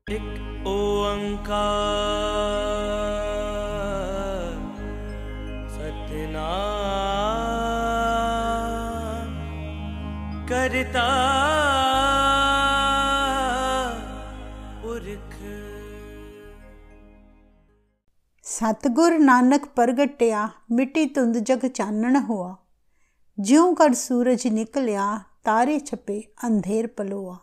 एक ओंकार सतनाम करता पुरख। सतगुर नानक प्रगटिया मिट्टी धुंद जग चानण हुआ। ज्यों कर सूरज निकलिया तारे छपे अंधेर पलोआ।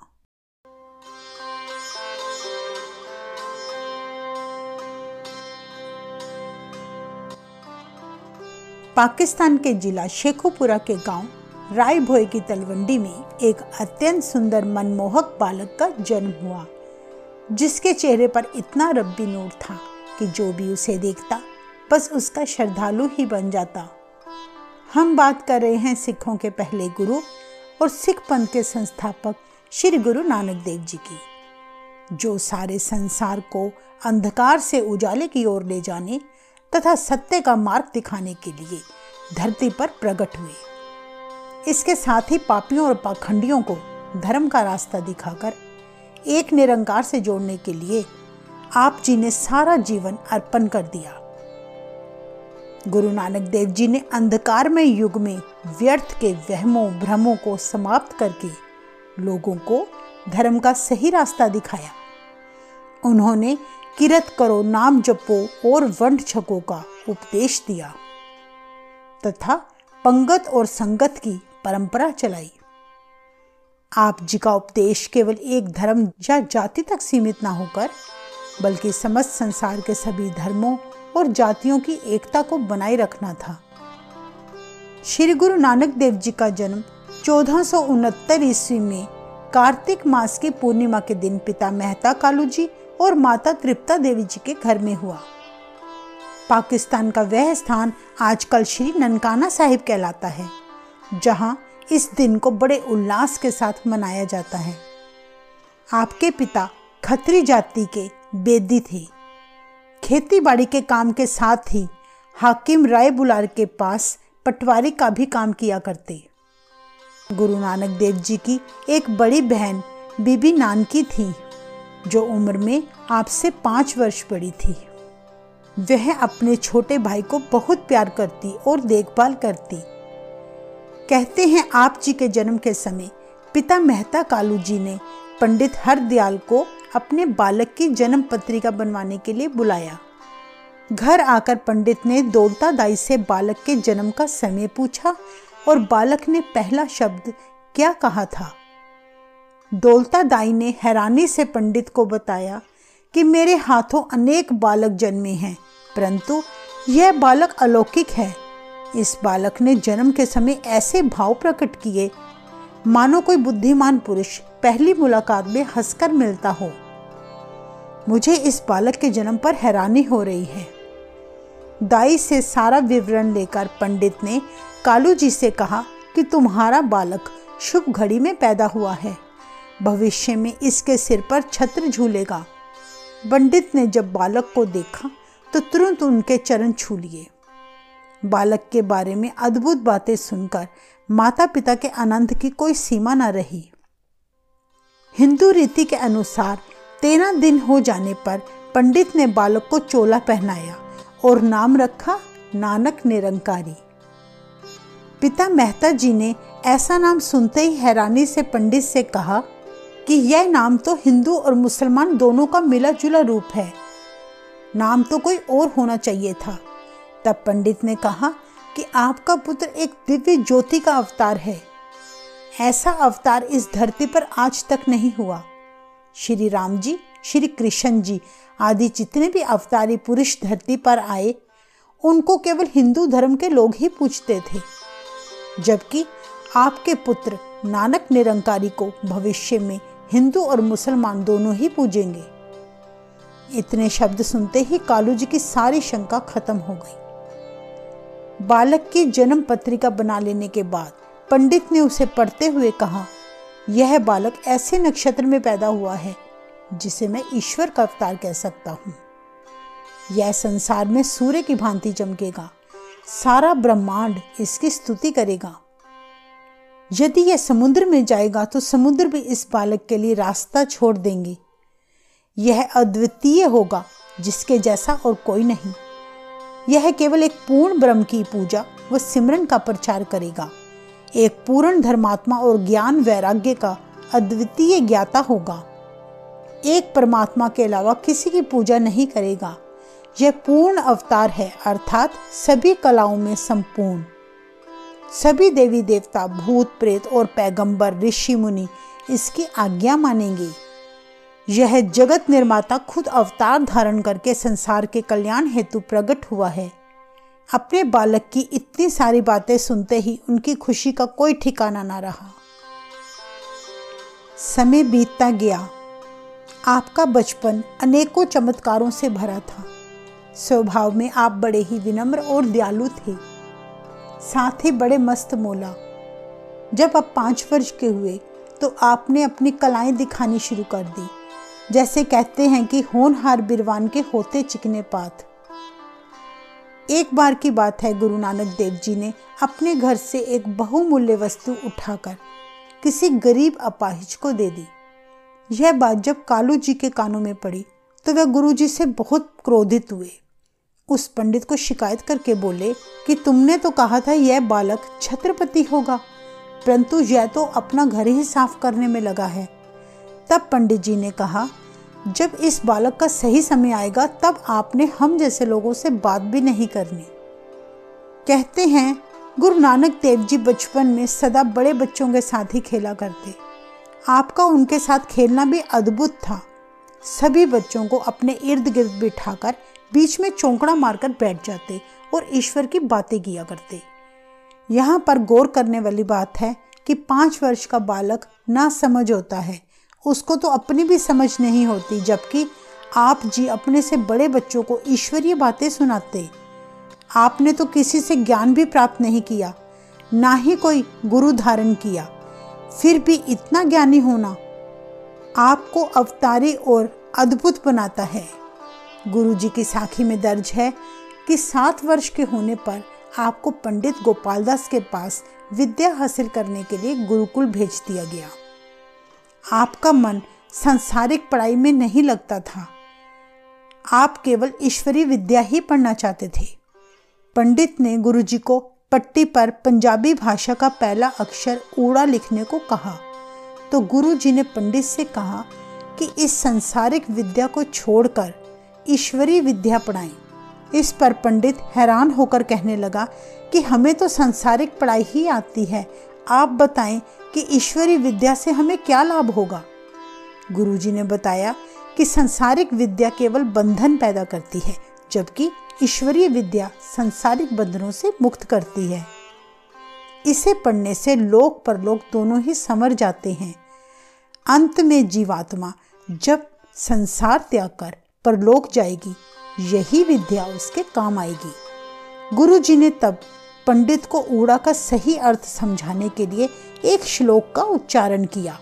पाकिस्तान के जिला शेखुपुरा के गांव रायभोई की तलवंडी में एक अत्यंत सुंदर मनमोहक बालक का जन्म हुआ, जिसके चेहरे पर इतना रब्बी नूर था कि जो भी उसे देखता बस उसका श्रद्धालु ही बन जाता। हम बात कर रहे हैं सिखों के पहले गुरु और सिख पंथ के संस्थापक श्री गुरु नानक देव जी की, जो सारे संसार को अंधकार से उजाले की ओर ले जाने तथा सत्य का मार्ग दिखाने के लिए धरती पर प्रकट हुए। इसके साथ ही पापियों और पाखंडियों को धर्म का रास्ता दिखाकर एक निरंकार से जोड़ने के लिए आप जी ने सारा जीवन अर्पण कर दिया। गुरु नानक देव जी ने अंधकारमय युग में व्यर्थ के वहमों भ्रमों को समाप्त करके लोगों को धर्म का सही रास्ता दिखाया। उन्होंने किरत करो, नाम जपो और वंड छको का उपदेश दिया तथा पंगत और संगत की परंपरा चलाई। आप जी का उपदेश केवल एक धर्म या जाति तक सीमित न होकर बल्कि समस्त संसार के सभी धर्मों और जातियों की एकता को बनाए रखना था। श्री गुरु नानक देव जी का जन्म 1469 ईस्वी में कार्तिक मास की पूर्णिमा के दिन पिता मेहता कालू जी और माता तृप्ता देवी जी के घर में हुआ। पाकिस्तान का वह स्थान आजकल श्री ननकाना साहिब कहलाता है, जहां इस दिन को बड़े उल्लास के साथ मनाया जाता है। आपके पिता खत्री जाति के बेदी थे। खेती बाड़ी के काम के साथ ही हाकिम राय बुलार के पास पटवारी का भी काम किया करते। गुरु नानक देव जी की एक बड़ी बहन बीबी नानकी थी, जो उम्र में आपसे 5 वर्ष बड़ी थी। वह अपने छोटे भाई को बहुत प्यार करती और देखभाल करती। कहते हैं आप जी के जन्म के समय पिता मेहता कालू जी ने पंडित हरदयाल को अपने बालक की जन्म पत्रिका बनवाने के लिए बुलाया। घर आकर पंडित ने दौलता दाई से बालक के जन्म का समय पूछा और बालक ने पहला शब्द क्या कहा था। दौलता दाई ने हैरानी से पंडित को बताया कि मेरे हाथों अनेक बालक जन्मे हैं, परंतु यह बालक अलौकिक है। इस बालक ने जन्म के समय ऐसे भाव प्रकट किए मानो कोई बुद्धिमान पुरुष पहली मुलाकात में हंसकर मिलता हो। मुझे इस बालक के जन्म पर हैरानी हो रही है। दाई से सारा विवरण लेकर पंडित ने कालू जी से कहा कि तुम्हारा बालक शुभ घड़ी में पैदा हुआ है, भविष्य में इसके सिर पर छत्र झूलेगा। पंडित ने जब बालक को देखा तो तुरंत उनके चरण छू लिए। बालक के बारे में अद्भुत बातें सुनकर माता पिता के आनंद की कोई सीमा न रही। हिंदू रीति के अनुसार 13 दिन हो जाने पर पंडित ने बालक को चोला पहनाया और नाम रखा नानक निरंकारी। पिता मेहता जी ने ऐसा नाम सुनते ही हैरानी से पंडित से कहा कि यह नाम तो हिंदू और मुसलमान दोनों का मिला जुला रूप है, नाम तो कोई और होना चाहिए था। तब पंडित ने कहा कि आपका पुत्र एक दिव्य ज्योति का अवतार है। ऐसा अवतार इस धरती पर आज तक नहीं हुआ। श्री राम जी, श्री कृष्ण जी आदि जितने भी अवतारी पुरुष धरती पर आए, उनको केवल हिंदू धर्म के लोग ही पूजते थे, जबकि आपके पुत्र नानक निरंकारी को भविष्य में हिंदू और मुसलमान दोनों ही पूजेंगे। इतने शब्द सुनते ही कालू जी की सारी शंका खत्म हो गई। बालक की जन्म पत्रिका बना लेने के बाद पंडित ने उसे पढ़ते हुए कहा, यह बालक ऐसे नक्षत्र में पैदा हुआ है जिसे मैं ईश्वर का अवतार कह सकता हूँ। यह संसार में सूर्य की भांति चमकेगा, सारा ब्रह्मांड इसकी स्तुति करेगा। यदि यह समुद्र में जाएगा तो समुद्र भी इस बालक के लिए रास्ता छोड़ देंगे। यह अद्वितीय होगा, जिसके जैसा और कोई नहीं। यह केवल एक पूर्ण ब्रह्म की पूजा व सिमरन का प्रचार करेगा। एक पूर्ण धर्मात्मा और ज्ञान वैराग्य का अद्वितीय ज्ञाता होगा। एक परमात्मा के अलावा किसी की पूजा नहीं करेगा। यह पूर्ण अवतार है, अर्थात सभी कलाओं में संपूर्ण। सभी देवी देवता, भूत प्रेत और पैगंबर, ऋषि मुनि इसकी आज्ञा मानेंगे। यह जगत निर्माता खुद अवतार धारण करके संसार के कल्याण हेतु प्रकट हुआ है। अपने बालक की इतनी सारी बातें सुनते ही उनकी खुशी का कोई ठिकाना ना रहा। समय बीतता गया। आपका बचपन अनेकों चमत्कारों से भरा था। स्वभाव में आप बड़े ही विनम्र और दयालु थे, साथ ही बड़े मस्त मौला। जब आप 5 वर्ष के हुए तो आपने अपनी कलाएं दिखानी शुरू कर दी। जैसे कहते हैं कि होनहार बिरवान के होते चिकने पात। एक बार की बात है, गुरु नानक देव जी ने अपने घर से एक बहुमूल्य वस्तु उठाकर किसी गरीब अपाहिज को दे दी। यह बात जब कालू जी के कानों में पड़ी तो वह गुरु जी से बहुत क्रोधित हुए। उस पंडित को शिकायत करके बोले कि तुमने तो कहा था यह बालक छत्रपति होगा, परंतु यह तो अपना घर ही साफ करने में लगा है। तब पंडित जी ने कहा, जब इस बालक का सही समय आएगा तब आपने हम जैसे लोगों से बात भी नहीं करनी। कहते हैं गुरु नानक देव जी बचपन में सदा बड़े बच्चों के साथ ही खेला करते। आपका उनके साथ खेलना भी अद्भुत था। सभी बच्चों को अपने इर्द गिर्द बिठाकर बीच में चौंकड़ा मारकर बैठ जाते और ईश्वर की बातें किया करते। यहाँ पर गौर करने वाली बात है कि 5 वर्ष का बालक ना समझ होता है, उसको तो अपनी भी समझ नहीं होती, जबकि आप जी अपने से बड़े बच्चों को ईश्वरीय बातें सुनाते। आपने तो किसी से ज्ञान भी प्राप्त नहीं किया, ना ही कोई गुरु धारण किया, फिर भी इतना ज्ञानी होना आपको अवतारी और अद्भुत बनाता है। गुरु जी की साखी में दर्ज है कि 7 वर्ष के होने पर आपको पंडित गोपालदास के पास विद्या हासिल करने के लिए गुरुकुल भेज दिया गया। आपका मन सांसारिक पढ़ाई में नहीं लगता था, आप केवल ईश्वरीय विद्या ही पढ़ना चाहते थे। पंडित ने गुरु जी को पट्टी पर पंजाबी भाषा का पहला अक्षर ऊड़ा लिखने को कहा तो गुरु जी ने पंडित से कहा कि इस सांसारिक विद्या को छोड़कर ईश्वरीय विद्या पढ़ाएं। इस पर पंडित हैरान होकर कहने लगा कि हमें तो सांसारिक पढ़ाई ही आती है, आप बताएं कि ईश्वरीय विद्या से हमें क्या लाभ होगा। गुरु जी ने बताया कि सांसारिक विद्या केवल बंधन पैदा करती है, जबकि ईश्वरीय विद्या सांसारिक बंधनों से मुक्त करती है। इसे पढ़ने से लोक परलोक दोनों ही संवर जाते हैं। अंत में जीवात्मा जब संसार त्याग कर परलोक जाएगी, यही विद्या उसके काम आएगी। गुरु जी ने तब पंडित को ऊड़ा का सही अर्थ समझाने के लिए एक श्लोक का उच्चारण किया।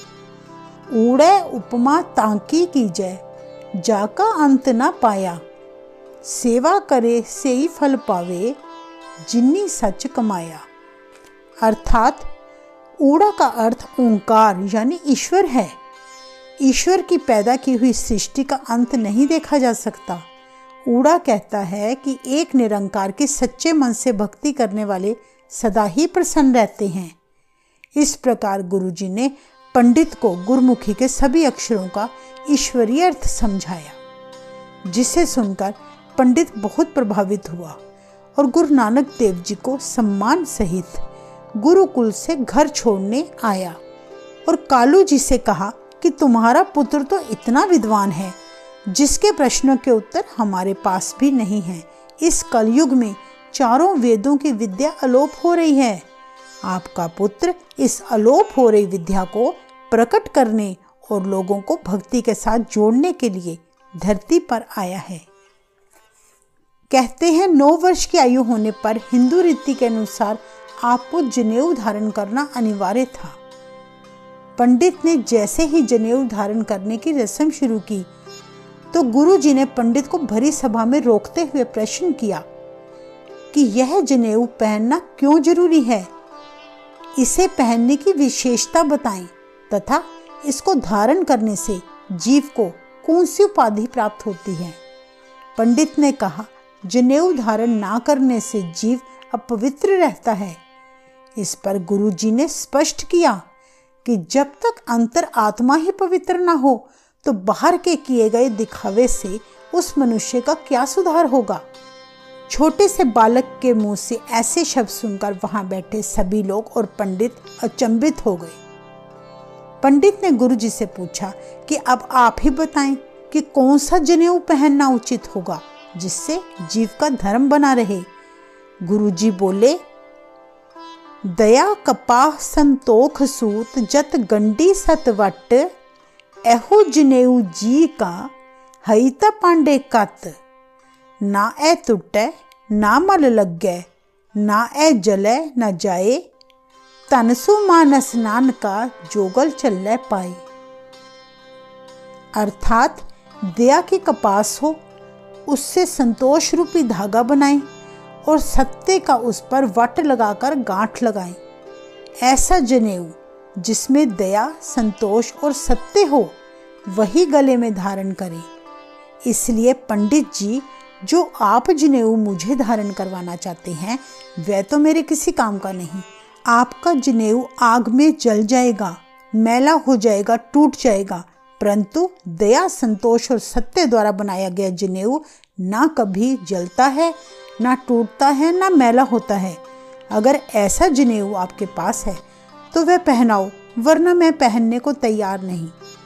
ऊड़े उपमा तांकी कीजय, जाका अंत न पाया, सेवा करे सेई फल पावे, जिन्नी सच कमाया। अर्थात ऊड़ा का अर्थ ओंकार यानी ईश्वर है। ईश्वर की पैदा की हुई सृष्टि का अंत नहीं देखा जा सकता। ऊड़ा कहता है कि एक निरंकार के सच्चे मन से भक्ति करने वाले सदा ही प्रसन्न रहते हैं। इस प्रकार गुरुजी ने पंडित को गुरमुखी के सभी अक्षरों का ईश्वरीय अर्थ समझाया, जिसे सुनकर पंडित बहुत प्रभावित हुआ और गुरु नानक देव जी को सम्मान सहित गुरुकुल से घर छोड़ने आया और कालू जी से कहा कि तुम्हारा पुत्र तो इतना विद्वान है जिसके प्रश्नों के उत्तर हमारे पास भी नहीं है। इस कलयुग में चारों वेदों की विद्या अलोप हो रही है। आपका पुत्र इस अलोप हो रही विद्या को प्रकट करने और लोगों को भक्ति के साथ जोड़ने के लिए धरती पर आया है। कहते हैं 9 वर्ष की आयु होने पर हिंदू रीति के अनुसार आपको जनेऊ धारण करना अनिवार्य था। पंडित ने जैसे ही जनेऊ धारण करने की रस्म शुरू की तो गुरु जी ने पंडित को भरी सभा में रोकते हुए प्रश्न किया कि यह जनेऊ पहनना क्यों जरूरी है, इसे पहनने की विशेषता बताएं तथा इसको धारण करने से जीव को कौन सी उपाधि प्राप्त होती है? पंडित ने कहा, जनेऊ धारण ना करने से जीव अपवित्र रहता है। इस पर गुरुजी ने स्पष्ट किया कि जब तक अंतर आत्मा ही पवित्र ना हो तो बाहर के किए गए दिखावे से उस मनुष्य का क्या सुधार होगा। छोटे से बालक के मुंह से ऐसे शब्द सुनकर वहां बैठे सभी लोग और पंडित अचंभित हो गए। पंडित ने गुरुजी से पूछा कि अब आप ही बताएं कि कौन सा जनेऊ पहनना उचित होगा जिससे जीव का धर्म बना रहे। गुरुजी बोले, दया कपाह संतोख सूत जत गंडी सतवट एहो जनेऊ जी का हईता पांडे कत ना ए टुटे ना मल लगे ना ए जले न जाए तनसु मान स्नान का जोगल चले पाए। अर्थात दया की कपास हो, उससे संतोष रूपी धागा बनाएं और सत्य का उस पर वट लगाकर गांठ लगाएं। ऐसा जनेऊ जिसमें दया, संतोष और सत्य हो वही गले में धारण करें। इसलिए पंडित जी, जो आप जनेऊ मुझे धारण करवाना चाहते हैं वह तो मेरे किसी काम का नहीं। आपका जनेऊ आग में जल जाएगा, मैला हो जाएगा, टूट जाएगा, परंतु दया, संतोष और सत्य द्वारा बनाया गया जनेऊ ना कभी जलता है, ना टूटता है, ना मैला होता है। अगर ऐसा जनेऊ आपके पास है तो वह पहनाओ, वरना मैं पहनने को तैयार नहीं।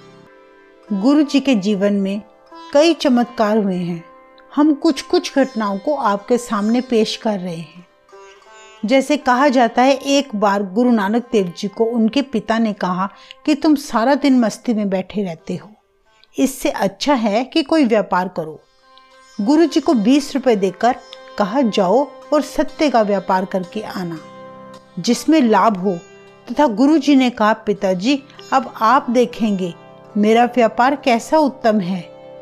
गुरु जी के जीवन में कई चमत्कार हुए हैं। हम कुछ कुछ घटनाओं को आपके सामने पेश कर रहे हैं। जैसे कहा जाता है, एक बार गुरु नानक देव जी को उनके पिता ने कहा कि तुम सारा दिन मस्ती में बैठे रहते हो, इससे अच्छा है कि कोई व्यापार करो। गुरु जी को 20 रुपए देकर कहा, जाओ और सत्य का व्यापार करके आना जिसमें लाभ हो। तथा गुरु जी ने कहा, पिताजी अब आप देखेंगे मेरा व्यापार कैसा उत्तम है।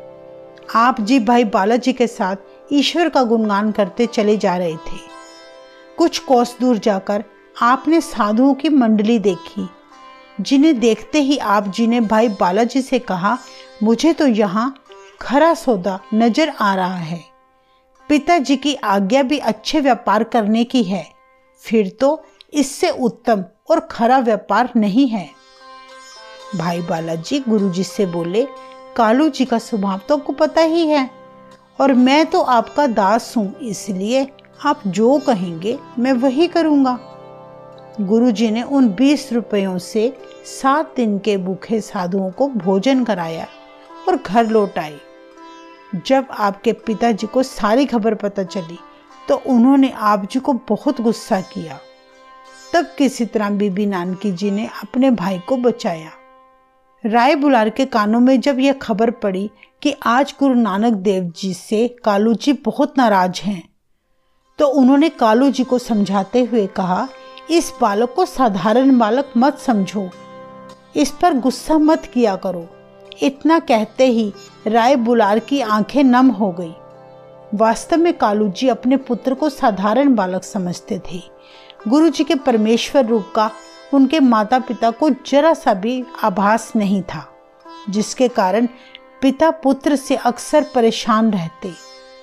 आप जी भाई बालाजी के साथ ईश्वर का गुणगान करते चले जा रहे थे। कुछ कोस दूर जाकर आपने साधुओं की मंडली देखी, जिन्हें देखते ही आप जी ने भाई बालाजी से कहा, मुझे तो यहाँ खरा सौदा नजर आ रहा है। पिताजी की आज्ञा भी अच्छे व्यापार करने की है, फिर तो इससे उत्तम और खरा व्यापार नहीं है। भाई बालाजी गुरुजी से बोले, कालू जी का स्वभाव तो आपको पता ही है और मैं तो आपका दास हूँ, इसलिए आप जो कहेंगे मैं वही करूँगा। गुरुजी ने उन 20 रुपयों से 7 दिन के भूखे साधुओं को भोजन कराया और घर लौट आए। जब आपके पिताजी को सारी खबर पता चली तो उन्होंने आप जी को बहुत गुस्सा किया। तब किसी तरह बीबी नानकी जी ने अपने भाई को बचाया। राय बुलार के कानों में जब यह खबर पड़ी कि आज गुरु नानक देव जी से कालू जी बहुत नाराज हैं, तो उन्होंने कालू जी को समझाते हुए कहा, इस बालक को साधारण बालक मत समझो, इस पर गुस्सा मत किया करो। इतना कहते ही राय बुलार की आंखें नम हो गई। वास्तव में कालू जी अपने पुत्र को साधारण बालक समझते थे। गुरु जी के परमेश्वर रूप का उनके माता पिता को जरा सा भी आभास नहीं था, जिसके कारण पिता पुत्र से अक्सर परेशान रहते।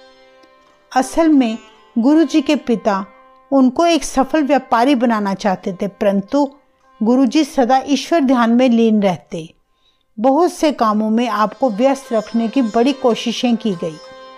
असल में गुरु जी के पिता उनको एक सफल व्यापारी बनाना चाहते थे, परंतु गुरु जी सदा ईश्वर ध्यान में लीन रहते। बहुत से कामों में आपको व्यस्त रखने की बड़ी कोशिशें की गई।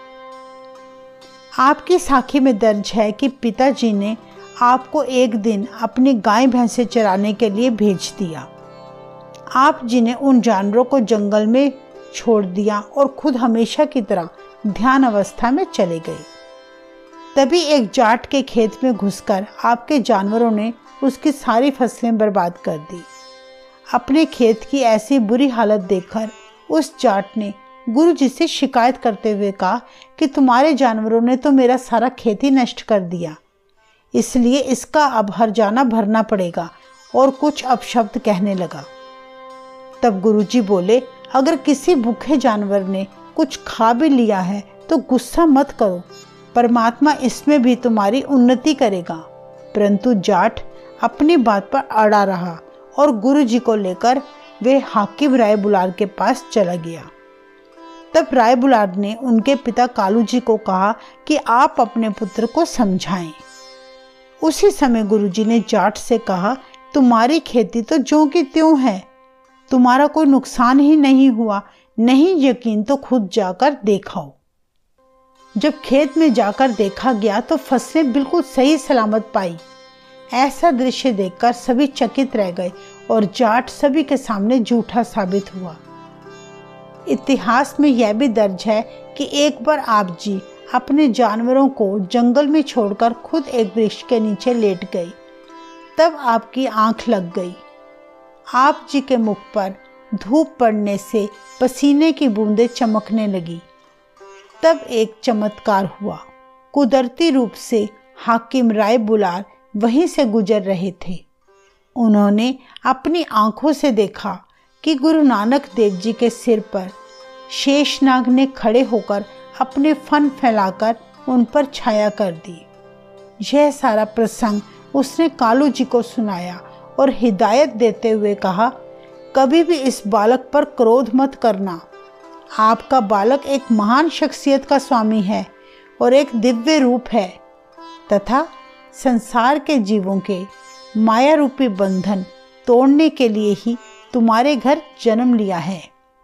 आपकी साखी में दर्ज है कि पिताजी ने आपको एक दिन अपनी गाय भैंसे चराने के लिए भेज दिया। आप जी ने उन जानवरों को जंगल में छोड़ दिया और खुद हमेशा की तरह ध्यान अवस्था में चले गए। तभी एक जाट के खेत में घुसकर आपके जानवरों ने उसकी सारी फसलें बर्बाद कर दी। अपने खेत की ऐसी बुरी हालत देखकर उस जाट ने गुरु जी से शिकायत करते हुए कहा कि तुम्हारे जानवरों ने तो मेरा सारा खेती नष्ट कर दिया, इसलिए इसका अब हर्जाना भरना पड़ेगा, और कुछ अपशब्द कहने लगा। तब गुरुजी बोले, अगर किसी भूखे जानवर ने कुछ खा भी लिया है तो गुस्सा मत करो, परमात्मा इसमें भी तुम्हारी उन्नति करेगा। परंतु जाट अपनी बात पर अड़ा रहा और गुरुजी को लेकर वे हाकिम राय बुलार के पास चला गया। तब राय बुलार ने उनके पिता कालू जी को कहा कि आप अपने पुत्र को समझाएं। उसी समय गुरुजी ने जाट से कहा, तुम्हारी खेती तो ज्यों की त्यों है, तुम्हारा कोई नुकसान ही नहीं हुआ, नहीं यकीन तो खुद जाकर देखाओ। जब खेत में जाकर देखा गया तो फसलें बिल्कुल सही सलामत पाई। ऐसा दृश्य देखकर सभी चकित रह गए और जाट सभी के सामने झूठा साबित हुआ। इतिहास में यह भी दर्ज है कि एक बार आप जी अपने जानवरों को जंगल में छोड़कर खुद एक वृक्ष के नीचे लेट गए। तब आपकी आंख लग गई। आप जी के मुख पर धूप पड़ने से पसीने की बूंदें चमकने लगी। तब एक चमत्कार हुआ। कुदरती रूप से हाकिम राय बुलार वहीं से गुजर रहे थे। उन्होंने अपनी आंखों से देखा कि गुरु नानक देव जी के सिर पर शेषनाग ने खड़े होकर अपने फन फैलाकर उन पर छाया कर दी। यह सारा प्रसंग उसने कालू जी को सुनाया और हिदायत देते हुए कहा, कभी भी इस बालक पर क्रोध मत करना। आपका बालक एक महान शख्सियत का स्वामी है और एक दिव्य रूप है तथा संसार के जीवों के माया रूपी बंधन तोड़ने के लिए ही तुम्हारे घर जन्म लिया है।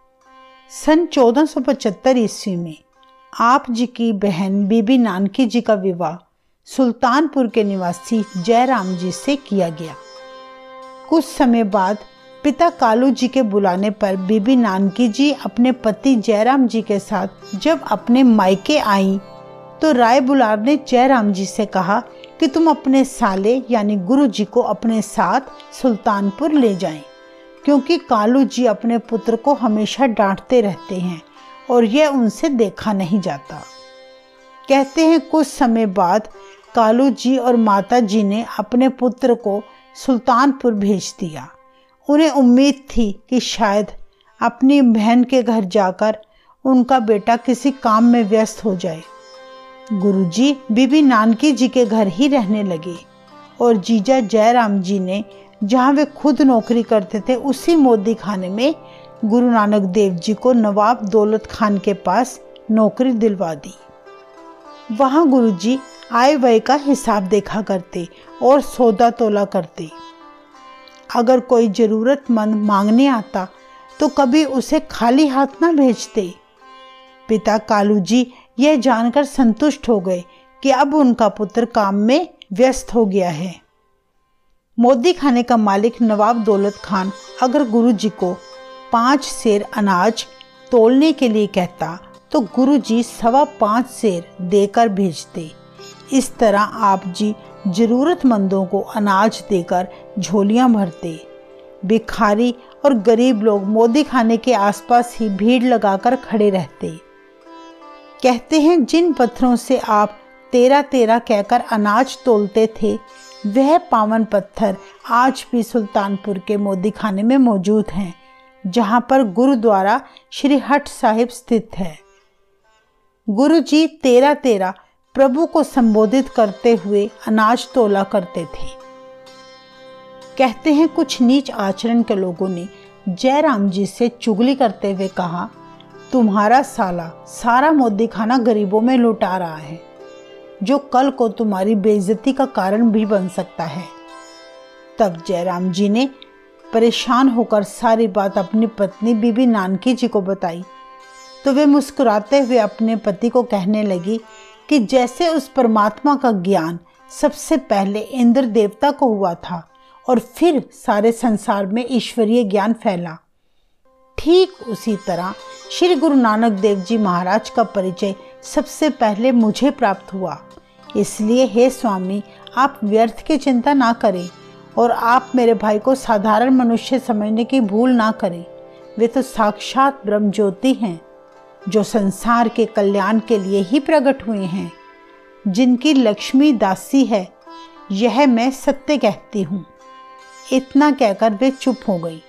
सन 1475 ईस्वी में आप जी की बहन बीबी नानकी जी का विवाह सुल्तानपुर के निवासी जयराम जी से किया गया। कुछ समय बाद पिता कालू जी के बुलाने पर बीबी नानकी जी अपने पति जयराम जी के साथ जब अपने मायके आईं तो राय बुलार ने जयराम जी से कहा कि तुम अपने साले यानी गुरु जी को अपने साथ सुल्तानपुर ले जाएं, क्योंकि कालू जी अपने पुत्र को हमेशा डांटते रहते हैं और यह उनसे देखा नहीं जाता। कहते हैं कुछ समय बाद कालू जी और माता जी ने अपने पुत्र को सुल्तानपुर भेज दिया। उन्हें उम्मीद थी कि शायद अपनी बहन के घर जाकर उनका बेटा किसी काम में व्यस्त हो जाए। गुरुजी बीबी नानकी जी के घर ही रहने लगे और जीजा जयराम जी ने जहाँ वे खुद नौकरी करते थे उसी मोदी खाने में गुरु नानक देव जी को नवाब दौलत खान के पास नौकरी दिलवा दी। वहाँ गुरुजी आय व्यय का हिसाब देखा करते और सौदा तोला करते। अगर कोई जरूरतमंद मांगने आता तो कभी उसे खाली हाथ ना भेजते। पिता कालू जी यह जानकर संतुष्ट हो गए कि अब उनका पुत्र काम में व्यस्त हो गया है। मोदी खाने का मालिक नवाब दौलत खान अगर गुरु जी को 5 सेर अनाज तोलने के लिए कहता तो गुरु जी 5.25 सेर देकर भेजते। इस तरह आप जी जरूरतमंदों को अनाज देकर झोलियां भरते। भिखारी और गरीब लोग मोदी खाने के आसपास ही भीड़ लगाकर खड़े रहते। कहते हैं जिन पत्थरों से आप 13-13 कहकर अनाज तोलते थे वह पावन पत्थर आज भी सुल्तानपुर के मोदी खाने में मौजूद हैं, जहां पर गुरुद्वारा श्री हट साहिब स्थित है। गुरु जी 13-13 प्रभु को संबोधित करते हुए अनाज तोला करते थे। कहते हैं कुछ नीच आचरण के लोगों ने जयराम जी से चुगली करते हुए कहा, तुम्हारा साला सारा मोदी खाना गरीबों में लुटा रहा है, जो कल को तुम्हारी बेइज्जती का कारण भी बन सकता है। तब जयराम जी ने परेशान होकर सारी बात अपनी पत्नी बीबी नानकी जी को बताई तो वे मुस्कुराते हुए अपने पति को कहने लगी कि जैसे उस परमात्मा का ज्ञान सबसे पहले इंद्र देवता को हुआ था और फिर सारे संसार में ईश्वरीय ज्ञान फैला, ठीक उसी तरह श्री गुरु नानक देव जी महाराज का परिचय सबसे पहले मुझे प्राप्त हुआ। इसलिए हे स्वामी, आप व्यर्थ की चिंता ना करें और आप मेरे भाई को साधारण मनुष्य समझने की भूल ना करें। वे तो साक्षात ब्रह्म ज्योति हैं, जो संसार के कल्याण के लिए ही प्रकट हुए हैं, जिनकी लक्ष्मी दासी है, यह मैं सत्य कहती हूँ। इतना कहकर वे चुप हो गई।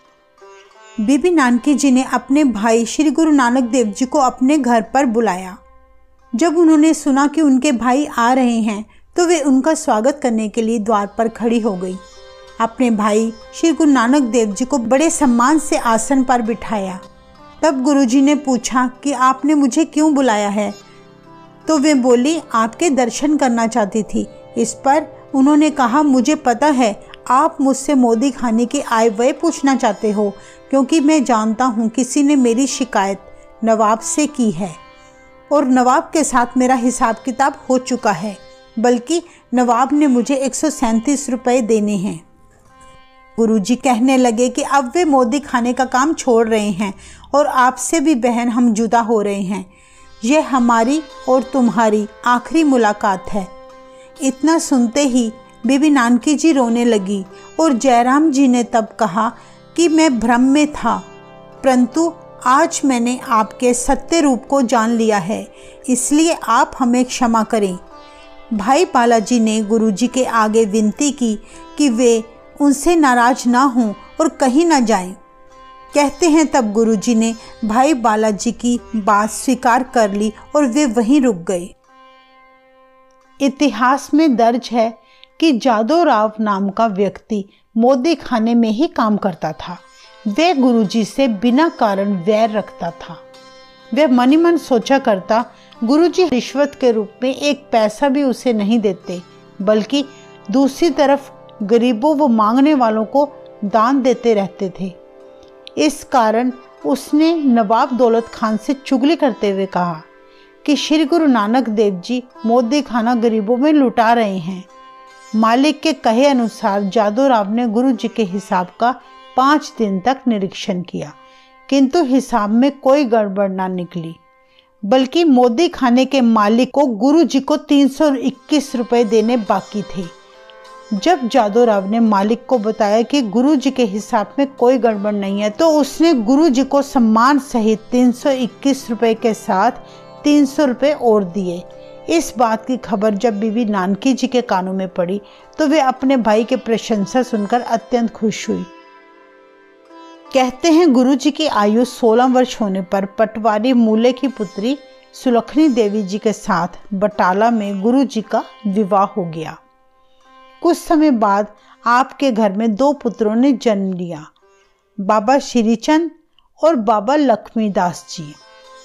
बीबी नानकी जी ने अपने भाई श्री गुरु नानक देव जी को अपने घर पर बुलाया। जब उन्होंने सुना कि उनके भाई आ रहे हैं तो वे उनका स्वागत करने के लिए द्वार पर खड़ी हो गई। अपने भाई श्री गुरु नानक देव जी को बड़े सम्मान से आसन पर बिठाया तब गुरुजी ने पूछा कि आपने मुझे क्यों बुलाया है? तो वे बोली, आपके दर्शन करना चाहती थी। इस पर उन्होंने कहा, मुझे पता है आप मुझसे मोदी खाने की आय व्यय पूछना चाहते हो, क्योंकि मैं जानता हूँ किसी ने मेरी शिकायत नवाब से की है और नवाब के साथ मेरा हिसाब किताब हो चुका है, बल्कि नवाब ने मुझे 137 रुपये देने हैं। गुरुजी कहने लगे कि अब वे मोदी खाने का काम छोड़ रहे हैं और आपसे भी बहन हम जुदा हो रहे हैं। यह हमारी और तुम्हारी आखिरी मुलाकात है। इतना सुनते ही बीबी नानकी जी रोने लगी और जयराम जी ने तब कहा कि मैं भ्रम में था, परंतु आज मैंने आपके सत्य रूप को जान लिया है, इसलिए आप हमें क्षमा करें। भाई बालाजी ने गुरुजी के आगे विनती की कि वे उनसे नाराज ना हों और कहीं ना जाएं। कहते हैं तब गुरुजी ने भाई बालाजी की बात स्वीकार कर ली और वे वहीं रुक गए। इतिहास में दर्ज है कि जादव राव नाम का व्यक्ति मोदी खाने में ही काम करता था। वह गुरुजी से बिना कारण वैर रखता था। वह मन ही मन सोचा करता, गुरुजी रिश्वत के रूप में एक पैसा भी उसे नहीं देते, बल्कि दूसरी तरफ गरीबों व मांगने वालों को दान देते रहते थे। इस कारण उसने नवाब दौलत खान से चुगली करते हुए कहा कि श्री गुरु नानक देव जी मोदी खाना गरीबों में लुटा रहे हैं। मालिक के कहे अनुसार जादव राव ने गुरु जी के हिसाब का 5 दिन तक निरीक्षण किया, किंतु हिसाब में कोई गड़बड़ ना निकली, बल्कि मोदी खाने के मालिक को गुरु जी को 321 रुपये देने बाकी थे। जब जादव राव ने मालिक को बताया कि गुरु जी के हिसाब में कोई गड़बड़ नहीं है, तो उसने गुरु जी को सम्मान सहित 321 रुपये के साथ 300 रुपये और दिए। इस बात की खबर जब बीबी नानकी जी के कानों में पड़ी तो वे अपने भाई के प्रशंसा सुनकर अत्यंत खुश हुई। कहते हैं गुरु जी की आयु 16 वर्ष होने पर पटवारी मूले की पुत्री सुलखनी देवी जी के साथ बटाला में गुरु जी का विवाह हो गया। कुछ समय बाद आपके घर में 2 पुत्रों ने जन्म लिया, बाबा श्रीचंद और बाबा लक्ष्मीदास जी।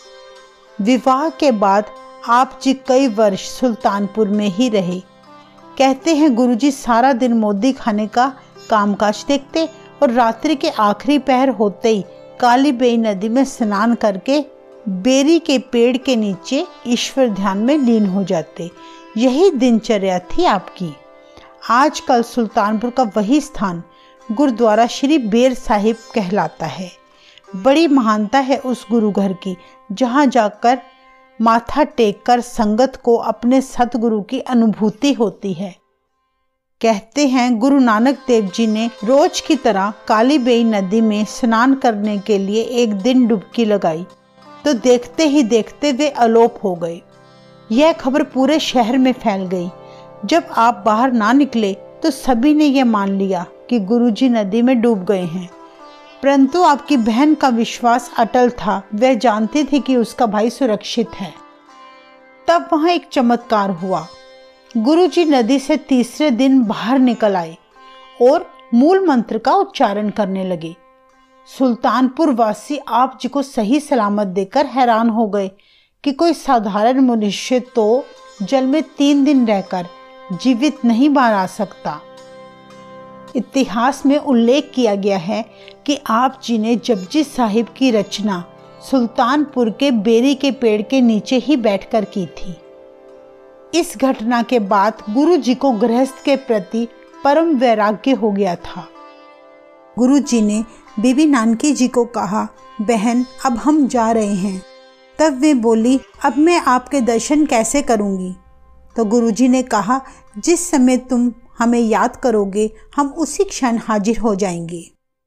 विवाह के बाद आप जी कई वर्ष सुल्तानपुर में ही रहे। कहते हैं गुरुजी सारा दिन मोदी खाने का कामकाज देखते और रात्रि के आखिरी पहर होते ही काली बेई नदी में स्नान करके बेरी के पेड़ के नीचे ईश्वर ध्यान में लीन हो जाते। यही दिनचर्या थी आपकी। आजकल सुल्तानपुर का वही स्थान गुरुद्वारा श्री बेर साहिब कहलाता है। बड़ी महानता है उस गुरु घर की, जहां जाकर माथा टेककर संगत को अपने सतगुरु की अनुभूति होती है। कहते हैं गुरु नानक देव जी ने रोज की तरह काली बेई नदी में स्नान करने के लिए एक दिन डुबकी लगाई, तो देखते ही देखते वे अलोप हो गए। यह खबर पूरे शहर में फैल गई। जब आप बाहर ना निकले तो सभी ने यह मान लिया कि गुरुजी नदी में डूब गए हैं, परंतु आपकी बहन का विश्वास अटल था। वह जानती थी कि उसका भाई सुरक्षित है। तब वहां एक चमत्कार हुआ। गुरुजी नदी से तीसरे दिन बाहर निकल आए और मूल मंत्र का उच्चारण करने लगे। सुल्तानपुर वासी आप जी को सही सलामत देखकर हैरान हो गए कि कोई साधारण मनुष्य तो जल में 3 दिन रहकर जीवित नहीं बाहर आ सकता। इतिहास में उल्लेख किया गया है कि आप जी ने जपजी साहिब की रचना सुल्तानपुर के बेरी के पेड़ के नीचे ही बैठकर की थी। इस घटना के बाद गुरु जी को गृहस्थ के प्रति परम वैराग्य हो गया था। गुरु जी ने बीबी नानकी जी को कहा, बहन अब हम जा रहे हैं। तब वे बोली, अब मैं आपके दर्शन कैसे करूंगी? तो गुरुजी ने कहा, जिस समय तुम हमें याद करोगे हम उसी क्षण हाजिर हो जाएंगे।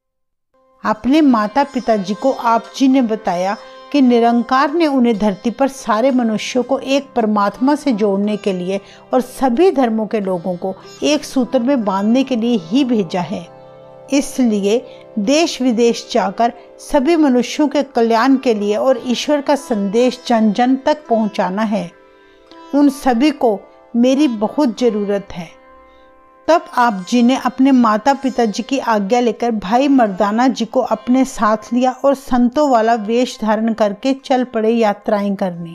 अपने माता पिताजी को आप जी ने बताया कि निरंकार ने उन्हें धरती पर सारे मनुष्यों को एक परमात्मा से जोड़ने के लिए और सभी धर्मों के लोगों को एक सूत्र में बांधने के लिए ही भेजा है। इसलिए देश विदेश जाकर सभी मनुष्यों के कल्याण के लिए और ईश्वर का संदेश जन जन तक पहुंचाना है। उन सभी को मेरी बहुत ज़रूरत है। तब आप जी ने अपने माता पिता जी की आज्ञा लेकर भाई मर्दाना जी को अपने साथ लिया और संतों वाला वेश धारण करके चल पड़े यात्राएं करने।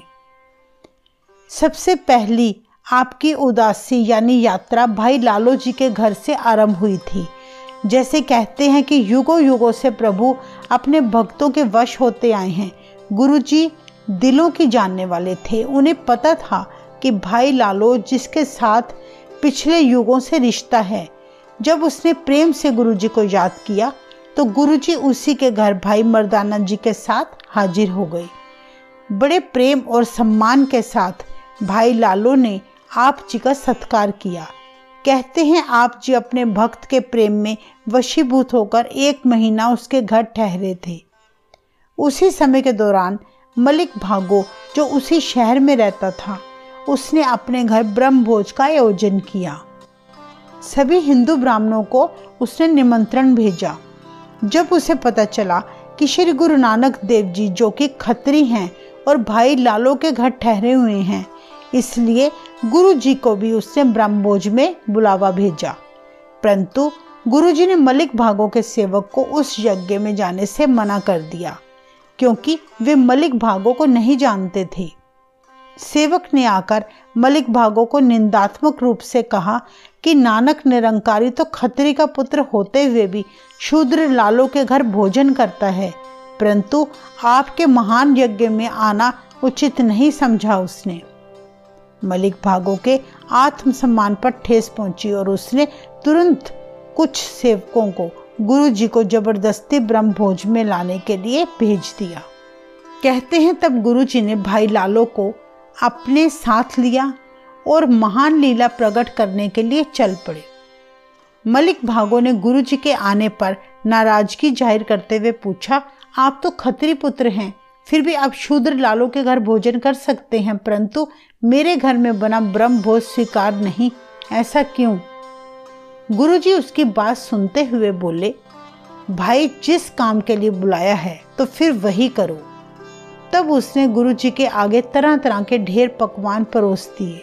सबसे पहली आपकी उदासी यानी यात्रा भाई लालो जी के घर से आरंभ हुई थी। जैसे कहते हैं कि युगों युगों से प्रभु अपने भक्तों के वश होते आए हैं। गुरु जी दिलों की जानने वाले थे। उन्हें पता था कि भाई लालो जिसके साथ पिछले युगों से रिश्ता है, जब उसने प्रेम से गुरु जी को याद किया तो गुरु जी उसी के घर भाई मर्दाना जी के साथ हाजिर हो गए। बड़े प्रेम और सम्मान के साथ भाई लालो ने आप जी का सत्कार किया। कहते हैं आप जी अपने भक्त के प्रेम में वशीभूत होकर 1 महीना उसके घर ठहरे थे। उसी समय के दौरान मलिक भागो जो उसी शहर में रहता था, उसने अपने घर ब्रह्म भोज का आयोजन किया। सभी हिंदू ब्राह्मणों को उसने निमंत्रण भेजा। जब उसे पता चला कि श्री गुरु नानक देव जी जो कि खत्री हैं और भाई लालो के घर ठहरे हुए हैं, इसलिए गुरु जी को भी उसने ब्रह्मभोज में बुलावा भेजा। परंतु गुरु जी ने मलिक भागो के सेवक को उस यज्ञ में जाने से मना कर दिया, क्योंकि वे मलिक भागो को नहीं जानते थे। सेवक ने आकर मलिक भागो को निंदात्मक रूप से कहा कि नानक निरंकारी तो खत्री का पुत्र होते हुए भी शूद्र लालो के घर भोजन करता है, परंतु आपके महान यज्ञ में आना उचित नहीं समझा उसने। मलिक भागो के आत्मसम्मान पर ठेस पहुंची और उसने तुरंत कुछ सेवकों को गुरु जी को जबरदस्ती ब्रह्म भोज में लाने के लिए भेज दिया। कहते हैं तब गुरु जी ने भाई लालो को अपने साथ लिया और महान लीला प्रकट करने के लिए चल पड़े। मलिक भागो ने गुरु जी के आने पर नाराजगी जाहिर करते हुए पूछा, आप तो खत्री पुत्र हैं, फिर भी आप शूद्र लालो के घर भोजन कर सकते हैं, परंतु मेरे घर में बना ब्रह्म भोज स्वीकार नहीं, ऐसा क्यों? गुरुजी उसकी बात सुनते हुए बोले, भाई जिस काम के लिए बुलाया है तो फिर वही करो। तब उसने गुरुजी के आगे तरह तरह के ढेर पकवान परोस दिए।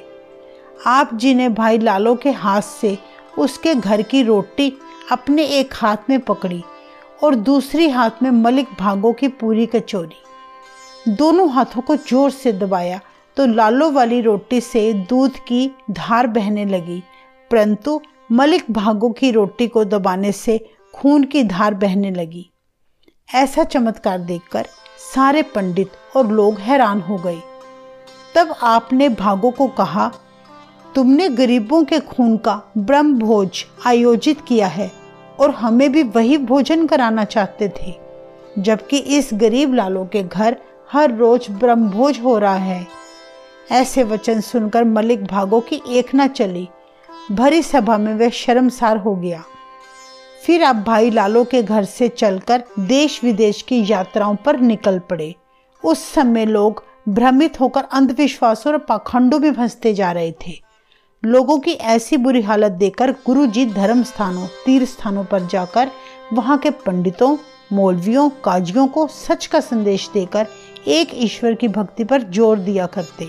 आप जी ने भाई लालो के हाथ से उसके घर की रोटी अपने एक हाथ में पकड़ी और दूसरी हाथ में मलिक भागो की पूरी कचौरी। दोनों हाथों को जोर से दबाया तो लालो वाली रोटी से दूध की धार बहने लगी, परंतु मलिक भागो की रोटी को दबाने से खून की धार बहने लगी। ऐसा चमत्कार देखकर सारे पंडित और लोग हैरान हो गए। तब आपने भागो को कहा, तुमने गरीबों के खून का ब्रह्म भोज आयोजित किया है और हमें भी वही भोजन कराना चाहते थे, जबकि इस गरीब लालो के घर हर रोज ब्रह्म भोज हो रहा है। ऐसे वचन सुनकर मलिक भागो की एक न चली। भरी सभा में वह शर्मसार हो गया। फिर आप भाई लालो के घर से चलकर देश विदेश की यात्राओं पर निकल पड़े। उस समय लोग भ्रमित होकर अंधविश्वासों और पाखंडों में फंसते जा रहे थे। लोगों की ऐसी बुरी हालत देखकर गुरुजी धर्म स्थानों, तीर्थ स्थानों पर जाकर वहां के पंडितों, मौलवियों, काजियों को सच का संदेश देकर एक ईश्वर की भक्ति पर जोर दिया करते।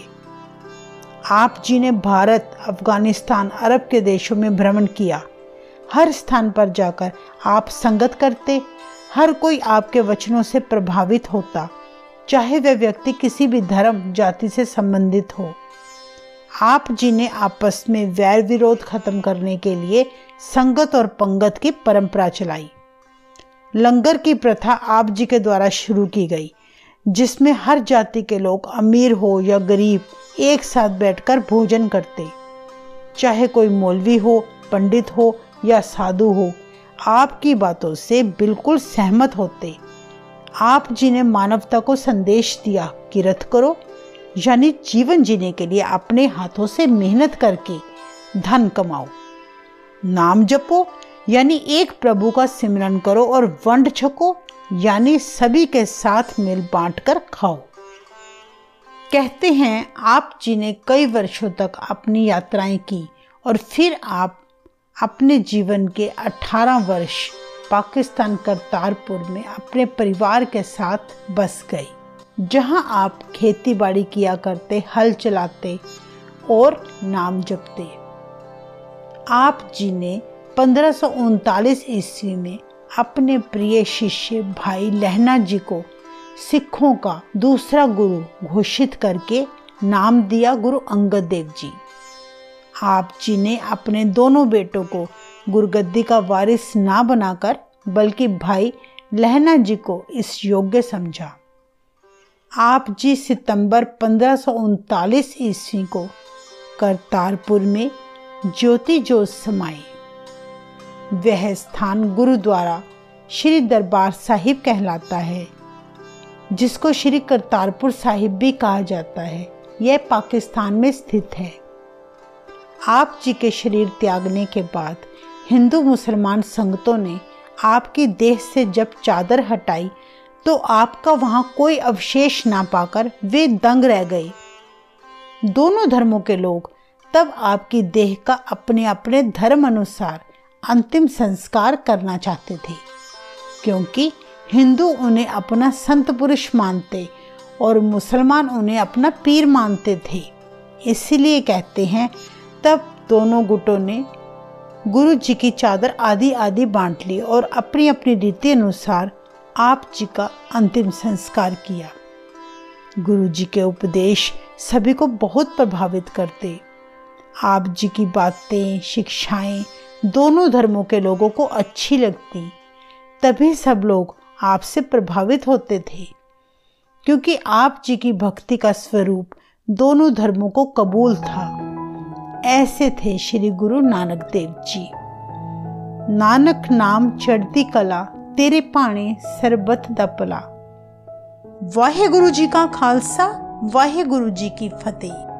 आप जी ने भारत, अफगानिस्तान, अरब के देशों में भ्रमण किया। हर स्थान पर जाकर आप संगत करते। हर कोई आपके वचनों से प्रभावित होता, चाहे वह व्यक्ति किसी भी धर्म, जाति से संबंधित हो। आप जी ने आपस में वैर विरोध खत्म करने के लिए संगत और पंगत की परंपरा चलाई। लंगर की प्रथा आप जी के द्वारा शुरू की गई, जिसमें हर जाति के लोग, अमीर हो या गरीब, एक साथ बैठकर भोजन करते। चाहे कोई मौलवी हो, पंडित हो या साधु हो, आपकी बातों से बिल्कुल सहमत होते। आप जी ने मानवता को संदेश दिया कि रत करो, यानी जीवन जीने के लिए अपने हाथों से मेहनत करके धन कमाओ। नाम जपो, यानी एक प्रभु का सिमरन करो, और वंड छको, यानी सभी के साथ मिल बांट कर खाओ। कहते हैं आप जी ने कई वर्षों तक अपनी यात्राएं की और फिर आप अपने जीवन के 18 वर्ष पाकिस्तान करतारपुर में अपने परिवार के साथ बस गए, जहां आप खेती बाड़ी किया करते, हल चलाते और नाम जपते। आप जी ने 1539 ईस्वी में अपने प्रिय शिष्य भाई लहना जी को सिखों का दूसरा गुरु घोषित करके नाम दिया गुरु अंगद देव जी। आप जी ने अपने दोनों बेटों को गुरुगद्दी का वारिस ना बनाकर बल्कि भाई लहना जी को इस योग्य समझा। आप जी सितंबर 1539 ईस्वी को करतारपुर में ज्योति जोत समाए। वह स्थान गुरुद्वारा श्री दरबार साहिब कहलाता है, जिसको श्री करतारपुर साहिब भी कहा जाता है। यह पाकिस्तान में स्थित है। आप जी के शरीर त्यागने के बाद हिंदू मुसलमान संगतों ने आपकी देह से जब चादर हटाई तो आपका वहां कोई अवशेष ना पाकर वे दंग रह गए। दोनों धर्मों के लोग तब आपकी देह का अपने अपने धर्म अनुसार अंतिम संस्कार करना चाहते थे, क्योंकि हिंदू उन्हें अपना संत पुरुष मानते और मुसलमान उन्हें अपना पीर मानते थे। इसीलिए कहते हैं तब दोनों गुटों ने गुरु जी की चादर आधी आधी बांट ली और अपनी अपनी रीति अनुसार आप जी का अंतिम संस्कार किया। गुरु जी के उपदेश सभी को बहुत प्रभावित करते। आप जी की बातें शिक्षाएं दोनों धर्मों के लोगों को अच्छी लगती, तभी सब लोग आपसे प्रभावित होते थे, क्योंकि आप जी की भक्ति का स्वरूप दोनों धर्मों को कबूल था। ऐसे थे श्री गुरु नानक देव जी। नानक नाम चढ़ती कला तेरे पाने सरबत दा भला। वाहे गुरु जी का खालसा, वाहे गुरु जी की फतेह।